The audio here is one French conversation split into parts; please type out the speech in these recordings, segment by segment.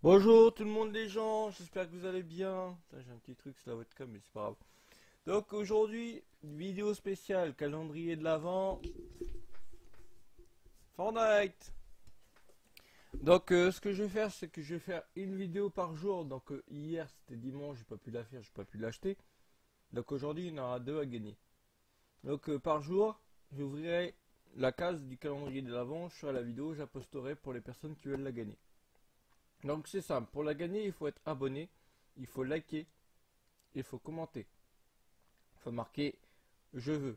Bonjour tout le monde les gens, j'espère que vous allez bien. Putain, j'ai un petit truc sur la webcam mais c'est pas grave. Donc aujourd'hui, une vidéo spéciale, calendrier de l'Avent, Fortnite. Donc ce que je vais faire, c'est que je vais faire une vidéo par jour. Donc hier c'était dimanche, j'ai pas pu la faire, j'ai pas pu l'acheter. Donc aujourd'hui il y en aura deux à gagner. Donc par jour, j'ouvrirai la case du calendrier de l'Avent, je ferai la vidéo, je la posterai pour les personnes qui veulent la gagner. Donc c'est simple, pour la gagner il faut être abonné, il faut liker, il faut commenter. Il faut marquer je veux.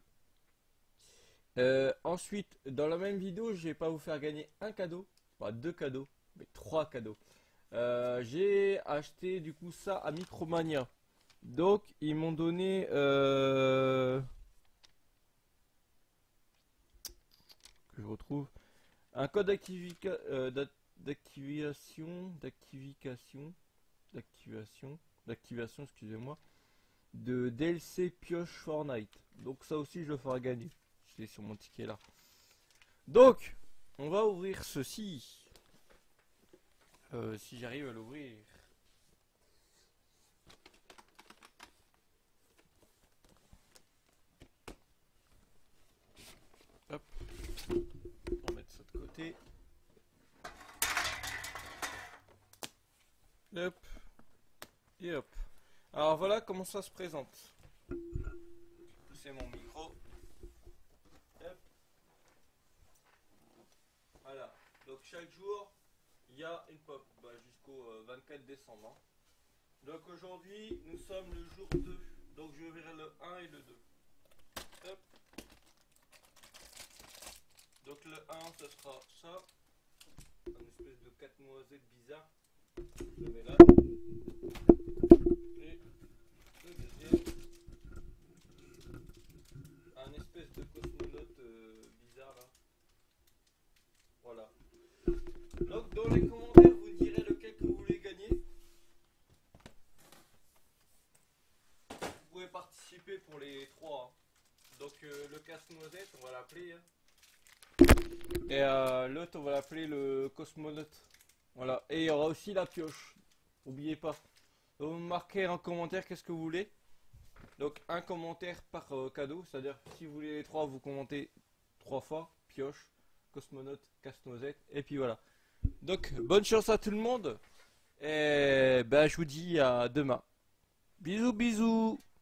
Ensuite, dans la même vidéo, je vais pas vous faire gagner un cadeau, pas deux cadeaux, mais trois cadeaux. J'ai acheté du coup ça à Micromania. Donc ils m'ont donné que je retrouve un code d'activation, excusez-moi, de DLC pioche Fortnite. Donc ça aussi je le ferai gagner. C'est sur mon ticket là. Donc, on va ouvrir ceci. Si j'arrive à l'ouvrir. Hop. On va mettre ça de côté. Hop. Et hop. Alors voilà comment ça se présente. C'est mon micro. Hop. Voilà. Donc chaque jour, il y a une pop. Jusqu'au 24 décembre. Donc aujourd'hui, nous sommes le jour 2. Donc je verrai le 1 et le 2. Hop. Donc le 1, ce sera ça. Un espèce de 4 noisettes bizarre. Je le mets là. Et le deuxième. Un espèce de cosmonaute bizarre là. Voilà. Donc dans les commentaires, vous direz lequel que vous voulez gagner. Vous pouvez participer pour les trois. Donc le casse-noisette, on va l'appeler. Et l'autre, on va l'appeler le cosmonaute. Voilà. Et il y aura aussi la pioche. N'oubliez pas. Donc, vous marquez en commentaire qu'est-ce que vous voulez. Donc un commentaire par cadeau. C'est-à-dire si vous voulez les trois, vous commentez trois fois. Pioche, cosmonaute, casse-noisette. Et puis voilà. Donc bonne chance à tout le monde. Et ben je vous dis à demain. Bisous bisous.